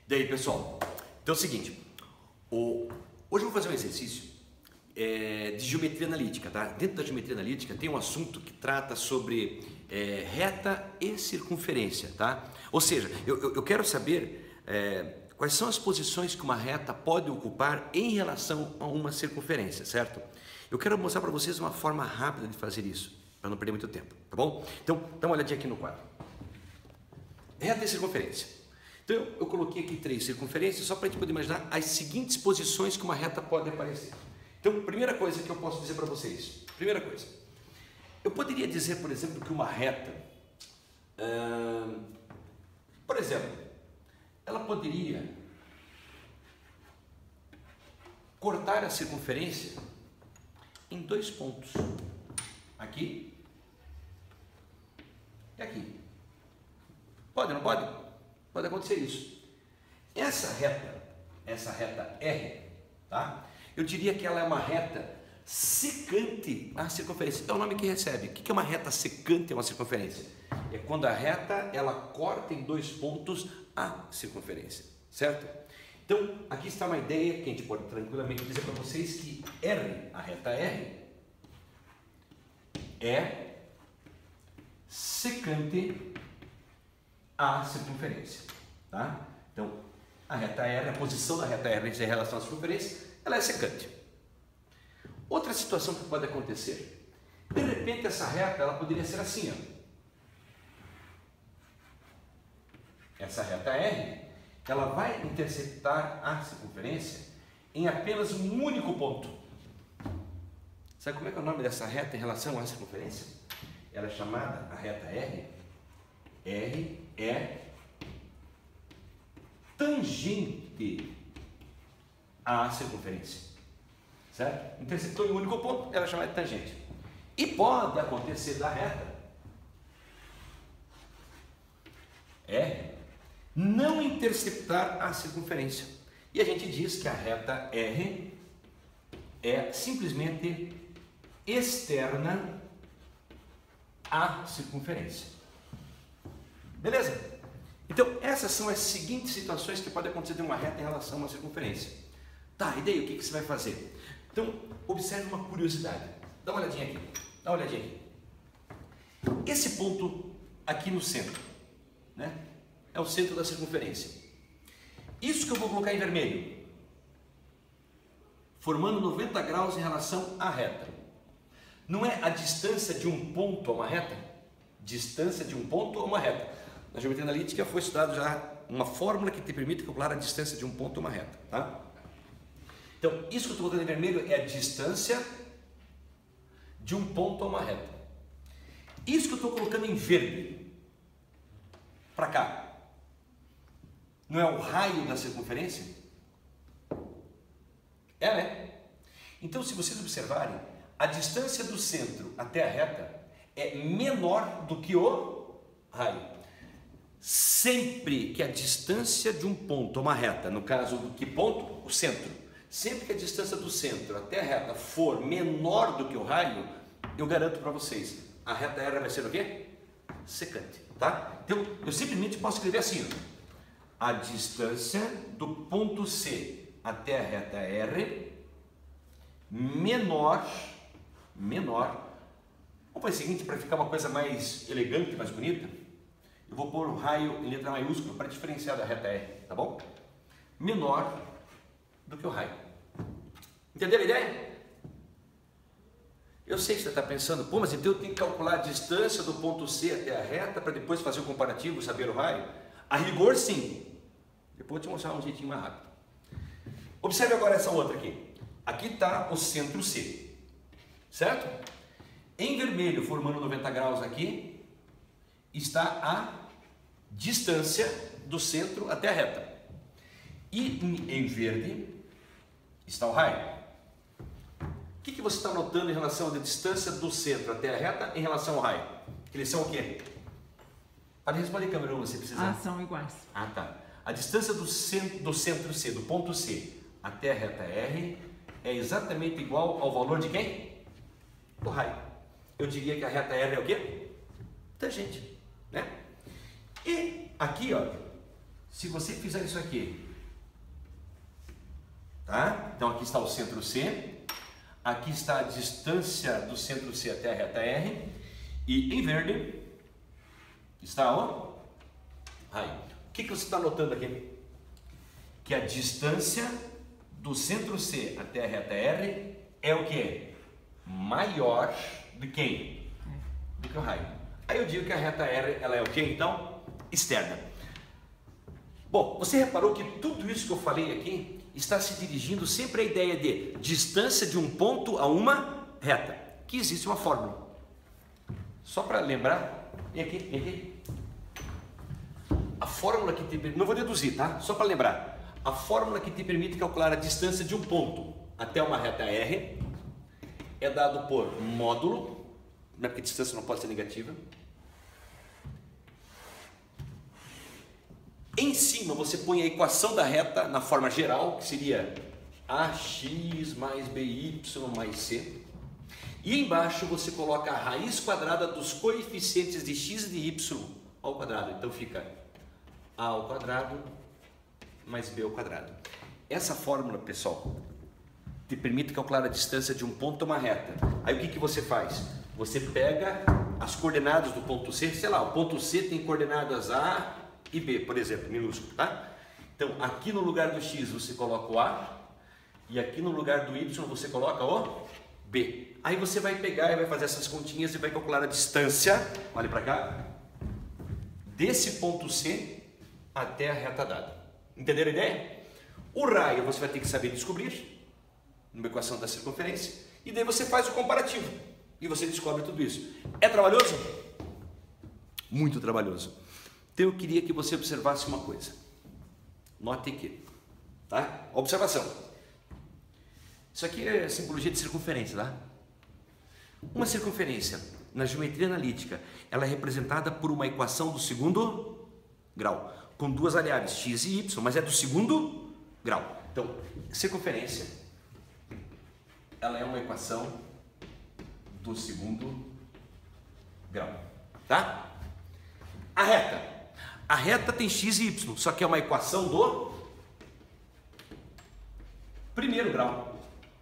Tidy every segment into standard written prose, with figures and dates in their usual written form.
Daí, pessoal, então é o seguinte, hoje eu vou fazer um exercício de geometria analítica, tá? Dentro da geometria analítica tem um assunto que trata sobre reta e circunferência, tá? Ou seja, eu quero saber quais são as posições que uma reta pode ocupar em relação a uma circunferência, certo? Eu quero mostrar para vocês uma forma rápida de fazer isso, para não perder muito tempo, tá bom? Então, dá uma olhadinha aqui no quadro. Reta e circunferência. Então, eu coloquei aqui 3 circunferências só para a gente poder imaginar as seguintes posições que uma reta pode aparecer. Então, primeira coisa que eu posso dizer para vocês, primeira coisa, eu poderia dizer, por exemplo, que uma reta, por exemplo, ela poderia cortar a circunferência em 2 pontos, aqui e aqui. Pode, não pode? Pode acontecer isso. Essa reta R, tá? Eu diria que ela é uma reta secante à circunferência. É o nome que recebe. O que é uma reta secante a uma circunferência? É quando a reta ela corta em 2 pontos a circunferência, certo? Então, aqui está uma ideia que a gente pode tranquilamente dizer para vocês que R, a reta R, é secante à circunferência, tá? Então, a reta R, a posição da reta R em relação à circunferência, ela é secante. Outra situação que pode acontecer, de repente essa reta, ela poderia ser assim, ó. Essa reta R, ela vai interceptar a circunferência em apenas um único ponto. Sabe como é que é o nome dessa reta em relação à circunferência? Ela é chamada, a reta R, R é tangente à circunferência, certo? Interceptou em um único ponto, ela é chamada de tangente. E pode acontecer da reta R não interceptar a circunferência. E a gente diz que a reta R é simplesmente externa à circunferência. Beleza? Então, essas são as seguintes situações que podem acontecer de uma reta em relação a uma circunferência. Tá, e daí o que você vai fazer? Então, observe uma curiosidade. Dá uma olhadinha aqui. Dá uma olhadinha aqui. Esse ponto aqui no centro, né? É o centro da circunferência. Isso que eu vou colocar em vermelho, formando 90 graus em relação à reta. Não é a distância de um ponto a uma reta? Distância de um ponto a uma reta. Na geometria analítica foi estudado já uma fórmula que te permite calcular a distância de um ponto a uma reta, tá? Então, isso que eu estou colocando em vermelho é a distância de um ponto a uma reta. Isso que eu estou colocando em verde, para cá, não é o raio da circunferência? É, né? Então, se vocês observarem, a distância do centro até a reta é menor do que o raio. Sempre que a distância de um ponto a uma reta, no caso do que ponto? O centro. Sempre que a distância do centro até a reta for menor do que o raio, eu garanto para vocês, a reta R vai ser o quê? Secante, tá? Então, eu simplesmente posso escrever assim, ó. A distância do ponto C até a reta R menor, vamos fazer o seguinte, para ficar uma coisa mais elegante, mais bonita, eu vou pôr o raio em letra maiúscula para diferenciar da reta R, tá bom? Menor do que o raio. Entenderam a ideia? Eu sei que você está pensando, pô, mas então eu tenho que calcular a distância do ponto C até a reta para depois fazer o comparativo, saber o raio? A rigor, sim. Depois eu vou te mostrar um jeitinho mais rápido. Observe agora essa outra aqui. Aqui está o centro C, certo? Em vermelho, formando 90 graus aqui, está a distância do centro até a reta. E em verde está o raio. O que você está notando em relação à distância do centro até a reta em relação ao raio? Eles são o quê? Pode responder, câmera 1, se precisar. Ah, são iguais. Ah, tá. A distância do centro C, do ponto C, até a reta R, é exatamente igual ao valor de quem? Do raio. Eu diria que a reta R é o quê? Tangente, né? E aqui, ó, Se você fizer isso aqui, tá? Então aqui está o centro C, aqui está a distância do centro C até a reta R, e em verde está o raio. O que você está notando aqui? Que a distância do centro C até a reta R é o que? Maior do que do que o raio. Aí eu digo que a reta R ela é o que então? Externa. Bom, você reparou que tudo isso que eu falei aqui está se dirigindo sempre à ideia de distância de um ponto a uma reta, que existe uma fórmula. Só para lembrar, vem aqui, vem aqui. A fórmula que te permite, não vou deduzir, tá? Só para lembrar, a fórmula que te permite calcular a distância de um ponto até uma reta R é dado por módulo, né, porque a distância não pode ser negativa. Em cima você põe a equação da reta na forma geral, que seria AX mais BY mais C. E embaixo você coloca a raiz quadrada dos coeficientes de x e de y ao quadrado. Então fica A ao quadrado mais B ao quadrado. Essa fórmula, pessoal, te permite calcular a distância de um ponto a uma reta. Aí o que você faz? Você pega as coordenadas do ponto C, sei lá, o ponto C tem coordenadas A e B, por exemplo, minúsculo, tá? Então, aqui no lugar do X você coloca o A e aqui no lugar do Y você coloca o B. Aí você vai pegar e vai fazer essas continhas e vai calcular a distância, olha para cá, desse ponto C até a reta dada. Entenderam a ideia? O raio você vai ter que saber descobrir numa equação da circunferência e daí você faz o comparativo e você descobre tudo isso. É trabalhoso? Muito trabalhoso. Então eu queria que você observasse uma coisa. Note aqui, tá? Observação. Isso aqui é simbologia de circunferência, tá? Uma circunferência na geometria analítica, ela é representada por uma equação do segundo grau, com duas variáveis, x e y, mas é do segundo grau. Então, circunferência, ela é uma equação do segundo grau, tá? A reta tem x e y, só que é uma equação do primeiro grau.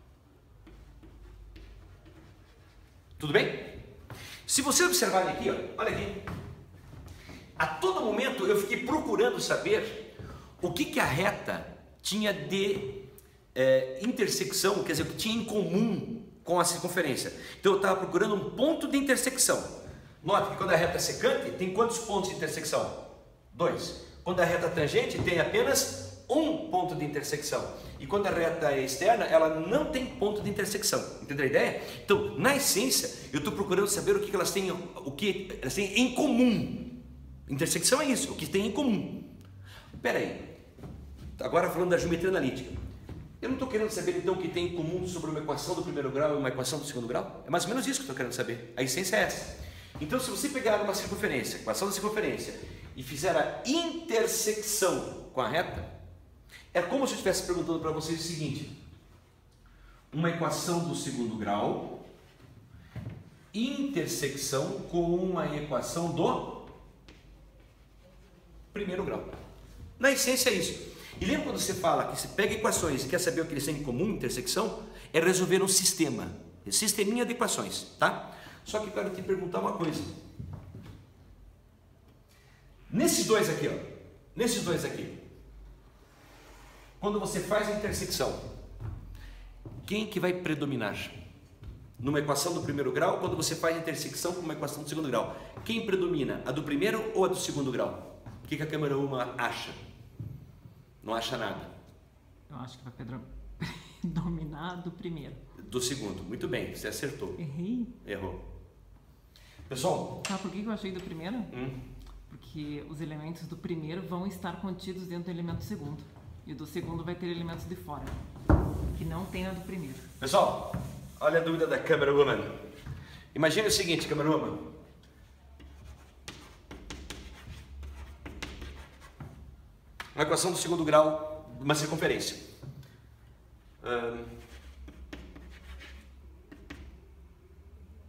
Tudo bem? Se você observar aqui, ó, olha aqui. A todo momento eu fiquei procurando saber o que a reta tinha de intersecção, quer dizer, o que tinha em comum com a circunferência. Então eu estava procurando um ponto de intersecção. Note que quando a reta é secante, tem quantos pontos de intersecção? 2. Quando a reta é tangente, tem apenas um ponto de intersecção. E quando a reta é externa, ela não tem ponto de intersecção. Entendeu a ideia? Então, na essência, eu estou procurando saber o que elas têm, em comum. Intersecção é isso, o que tem em comum. Espera aí. Agora falando da geometria analítica. Eu não estou querendo saber então o que tem em comum sobre uma equação do primeiro grau e uma equação do segundo grau? É mais ou menos isso que eu estou querendo saber. A essência é essa. Então, se você pegar uma circunferência, equação da circunferência, e fizer a intersecção com a reta, é como se eu estivesse perguntando para vocês o seguinte: uma equação do segundo grau, intersecção com uma equação do primeiro grau. Na essência é isso. E lembra quando você fala que você pega equações e quer saber o que eles têm em comum, intersecção? É resolver um sistema, sisteminha de equações, tá? Só que eu quero te perguntar uma coisa. Nesses dois aqui, ó, nesses dois aqui, quando você faz a intersecção, quem que vai predominar? Numa equação do primeiro grau, quando você faz a intersecção com uma equação do segundo grau, quem predomina? A do primeiro ou a do segundo grau? O que a câmera 1 acha? Não acha nada. Eu acho que vai predominar do primeiro. Do segundo, muito bem, você acertou. Errei? Errou. Pessoal... Sabe por que eu achei do primeiro? Porque os elementos do primeiro vão estar contidos dentro do elemento do segundo. E o do segundo vai ter elementos de fora, que não tem na do primeiro. Pessoal, olha a dúvida da câmera woman. Imagine o seguinte, câmera woman. Uma equação do segundo grau de uma circunferência.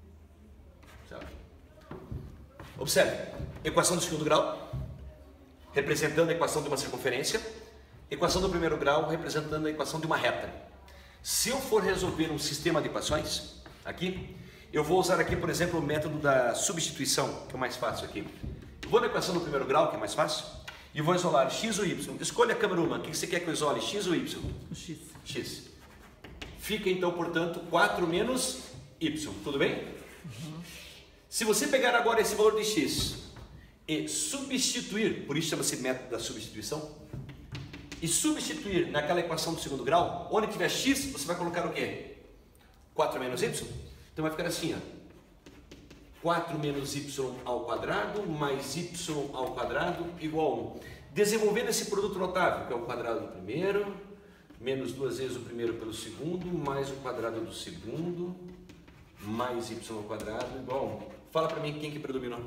Observe, equação do segundo grau, representando a equação de uma circunferência, equação do primeiro grau representando a equação de uma reta. Se eu for resolver um sistema de equações, aqui, eu vou usar aqui, por exemplo, o método da substituição, que é o mais fácil aqui. Eu vou na equação do primeiro grau, que é mais fácil, e vou isolar x ou y. Escolha a câmera uma, o que você quer que eu isole, x ou y? O x. X. Fica então, portanto, 4 menos y, tudo bem? Uhum. Se você pegar agora esse valor de x e substituir, por isso chama-se método da substituição, e substituir naquela equação do segundo grau, onde tiver x, você vai colocar o quê? 4 menos y? Então vai ficar assim, ó. 4 menos y ao quadrado mais y ao quadrado igual a 1. Desenvolvendo esse produto notável, que é o quadrado do primeiro, menos 2 vezes o primeiro pelo segundo, mais o quadrado do segundo, mais y ao quadrado igual a 1. Fala para mim quem que predominou.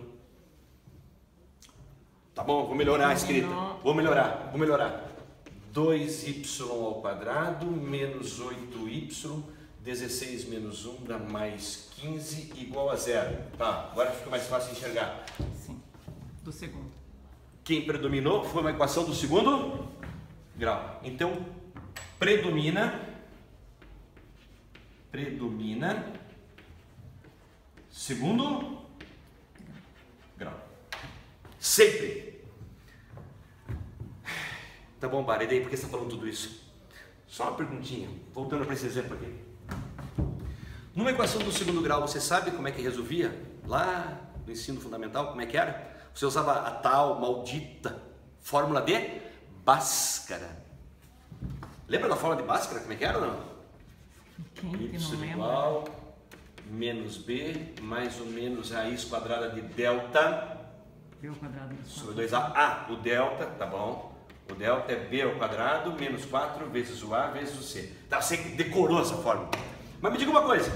Tá bom, vou melhorar a escrita. Vou melhorar. 2y ao quadrado menos 8y, 16 menos 1 dá mais 15 igual a 0. Tá, agora fica mais fácil de enxergar. Sim, do segundo. Quem predominou foi uma equação do segundo grau. Então, predomina segundo grau. Sempre. Tá bom, Bara, e daí por que você está falando tudo isso? Só uma perguntinha, voltando para esse exemplo aqui. Numa equação do segundo grau, você sabe como é que resolvia? Lá no ensino fundamental, como é que era? Você usava a tal maldita fórmula de Bhaskara. Lembra da fórmula de Bhaskara? Como é que era ou não? Quem que não lembra? Igual menos b mais ou menos raiz quadrada de delta B ao quadrado sobre 2a. Ah, o delta, tá bom. O delta é b ao quadrado menos 4 vezes o a vezes o c. Tá, você decorou essa fórmula. Mas me diga uma coisa.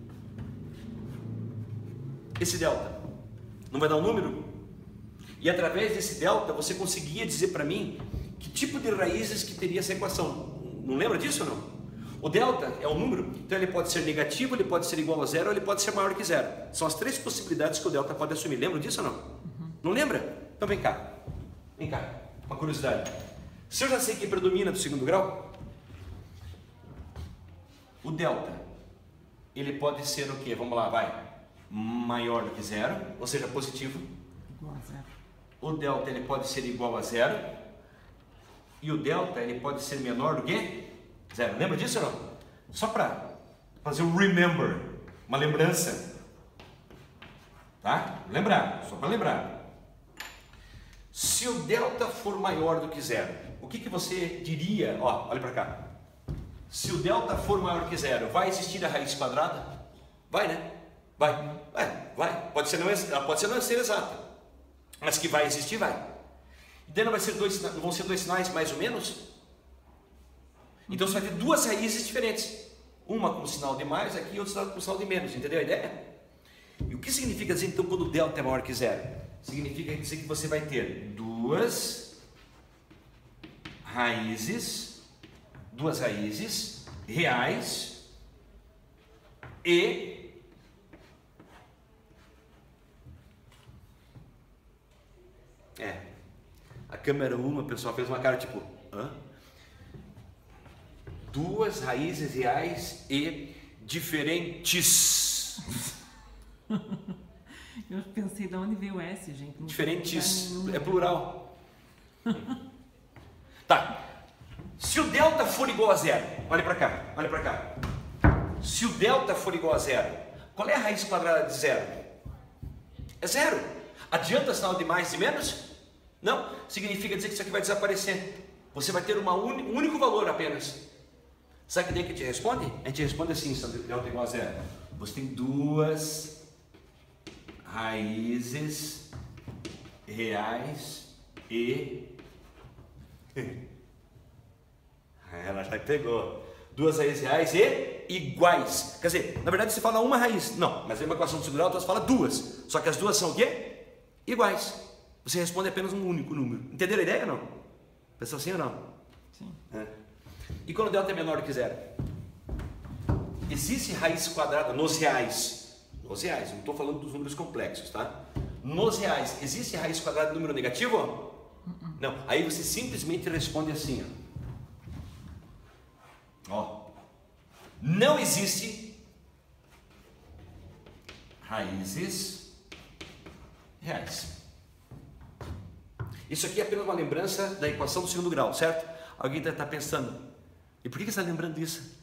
Esse delta não vai dar um número? E através desse delta você conseguia dizer para mim que tipo de raízes que teria essa equação. Não lembra disso ou não? O delta é um número, então ele pode ser negativo, ele pode ser igual a zero ou ele pode ser maior que zero. São as três possibilidades que o delta pode assumir. Lembra disso ou não? Uhum. Não lembra? Então vem cá. Vem cá. Uma curiosidade. Se eu já sei quem predomina do segundo grau, o delta, ele pode ser o quê? Vamos lá, vai. Maior do que zero, ou seja, positivo. Igual a zero. O delta, ele pode ser igual a zero. E o delta, ele pode ser menor do que zero. Lembra disso ou não? Só para fazer um remember, uma lembrança. Tá? Lembrar, só para lembrar. Se o delta for maior do que zero, o que você diria? Ó, olha para cá. Se o delta for maior que zero, vai existir a raiz quadrada? Vai, né? Vai. Vai. Pode ser não ser exata, mas que vai existir, vai. Então não vão ser dois sinais mais ou menos? Então você vai ter duas raízes diferentes. Uma com sinal de mais aqui e outra com sinal de menos. Entendeu a ideia? E o que significa dizer então quando o delta é maior que zero? Significa dizer que você vai ter duas raízes reais e a câmera 1, o pessoal fez uma cara tipo, hã? Duas raízes reais e diferentes. Eu pensei de onde veio o S, gente. Não diferentes, é plural. Tá. Se o delta for igual a zero, olha para cá. Se o delta for igual a zero, qual é a raiz quadrada de zero? É zero. Adianta sinal de mais e menos? Não. Significa dizer que isso aqui vai desaparecer. Você vai ter um único valor apenas. Sabe que daí que a gente responde? A gente responde assim, se o delta é igual a zero. Você tem duas raízes reais e... Ela já pegou. Duas raízes reais e iguais. Quer dizer, na verdade você fala uma raiz. Não, mas em uma equação de segundo grau você fala duas. Só que as duas são o quê? Iguais. Você responde apenas um único número. Entenderam a ideia ou não? Pensou assim ou não? Sim. E quando o delta é menor do que zero? Existe raiz quadrada nos reais. Nos reais, não estou falando dos números complexos, tá? Nos reais, existe raiz quadrada de número negativo? Não, aí você simplesmente responde assim, ó. Não existe raízes reais. Isso aqui é apenas uma lembrança da equação do segundo grau, certo? Alguém deve estar pensando, e por que você está lembrando disso?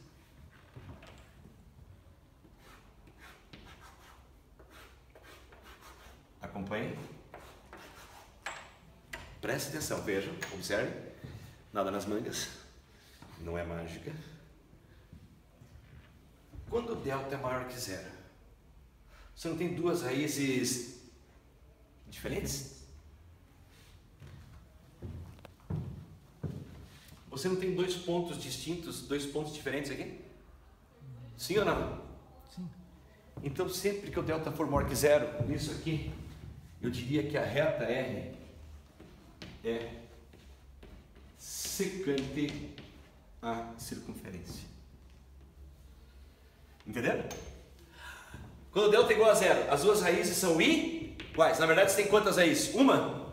Acompanhe. Preste atenção, vejam, observe. Nada nas mangas. Não é mágica. Quando o delta é maior que zero, você não tem duas raízes diferentes? Você não tem dois pontos distintos, dois pontos diferentes aqui? Sim ou não? Sim. Então, sempre que o delta for maior que zero, nisso aqui, eu diria que a reta R é secante à circunferência. Entenderam? Quando o delta é igual a zero, as duas raízes são iguais. Na verdade, você tem quantas raízes? Uma?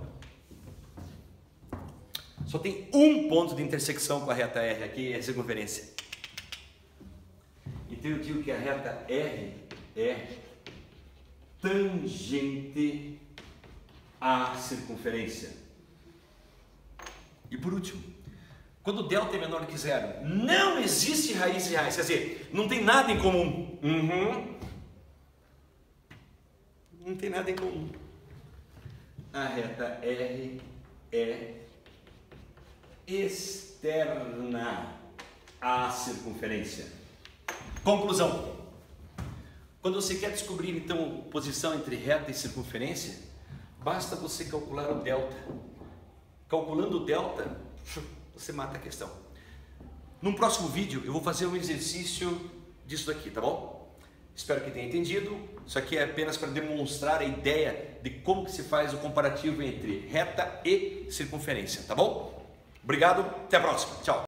Só tem um ponto de intersecção com a reta R, aqui é a circunferência. Então eu digo que a reta R é tangente à circunferência. E por último, quando o delta é menor que zero, não existe raízes reais, quer dizer, não tem nada em comum. Não tem nada em comum. A reta R é externa à circunferência. Conclusão. Quando você quer descobrir, então, posição entre reta e circunferência, basta você calcular o delta. Calculando o delta, você mata a questão. Num próximo vídeo, eu vou fazer um exercício disso daqui, tá bom? Espero que tenha entendido. Isso aqui é apenas para demonstrar a ideia de como que se faz o comparativo entre reta e circunferência, tá bom? Obrigado, até a próxima. Tchau.